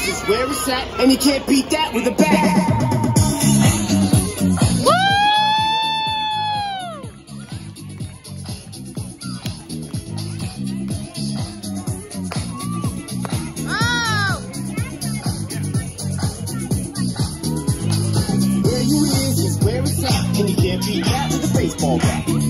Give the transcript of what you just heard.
is just where it's at, and you can't beat that with a bat. Where you is where it's at, and you can't beat that with a baseball bat.